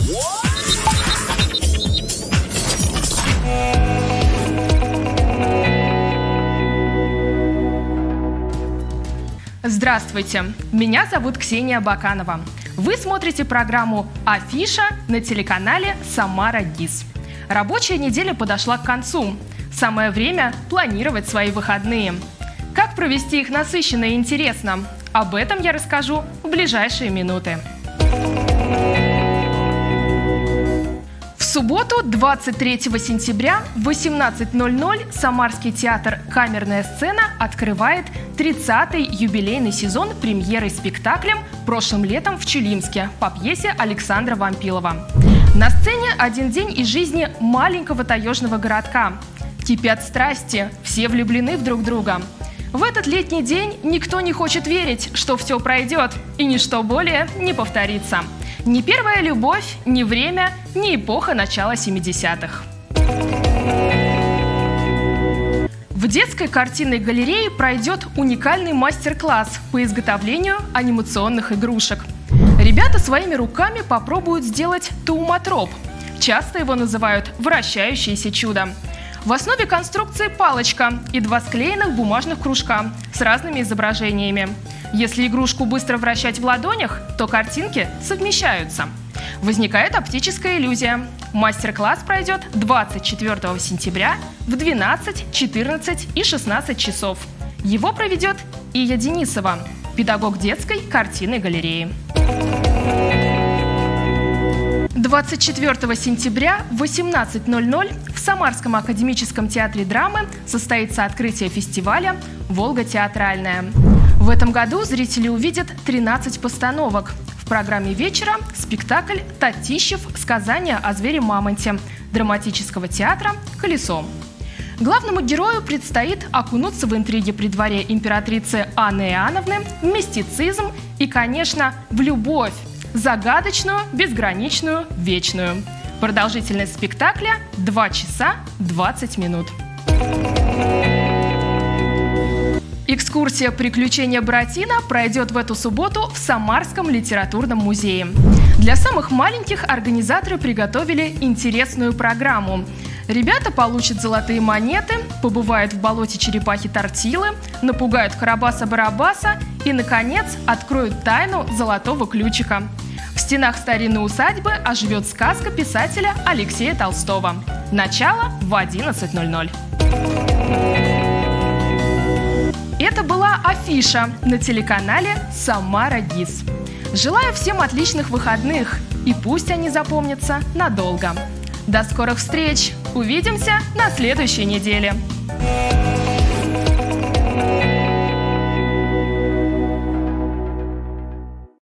Здравствуйте, меня зовут Ксения Баканова. Вы смотрите программу «Афиша» на телеканале «Самара ГИС». Рабочая неделя подошла к концу. Самое время планировать свои выходные. Как провести их насыщенно и интересно? Об этом я расскажу в ближайшие минуты. В субботу, 23 сентября в 18:00 Самарский театр «Камерная сцена» открывает 30-й юбилейный сезон премьерой спектаклем прошлым летом в Чулимске по пьесе Александра Вампилова. На сцене один день из жизни маленького таежного городка. Кипят страсти, все влюблены в друг друга. В этот летний день никто не хочет верить, что все пройдет и ничто более не повторится. Ни первая любовь, ни время, ни эпоха начала 70-х. В детской картинной галерее пройдет уникальный мастер-класс по изготовлению анимационных игрушек. Ребята своими руками попробуют сделать тауматроп. Часто его называют «вращающееся чудо». В основе конструкции палочка и 2 склеенных бумажных кружка с разными изображениями. Если игрушку быстро вращать в ладонях, то картинки совмещаются. Возникает оптическая иллюзия. Мастер-класс пройдет 24 сентября в 12, 14 и 16 часов. Его проведет Ия Денисова, педагог детской картинной галереи. 24 сентября в 18:00 в Самарском академическом театре драмы состоится открытие фестиваля «Волга театральная». В этом году зрители увидят 13 постановок. В программе вечера спектакль «Татищев. Сказание о звере-мамонте» драматического театра «Колесо». Главному герою предстоит окунуться в интриги при дворе императрицы Анны Иоанновны, в мистицизм и, конечно, в любовь. Загадочную, безграничную, вечную. Продолжительность спектакля – 2 часа 20 минут. Экскурсия «Приключения Буратино» пройдет в эту субботу в Самарском литературном музее. Для самых маленьких организаторы приготовили интересную программу. Ребята получат золотые монеты, побывают в болоте черепахи-тортилы, напугают Карабаса-Барабаса и, наконец, откроют тайну золотого ключика. В стенах старинной усадьбы оживет сказка писателя Алексея Толстого. Начало в 11:00. Это была афиша на телеканале «Самара ГИС». Желаю всем отличных выходных, и пусть они запомнятся надолго. До скорых встреч! Увидимся на следующей неделе!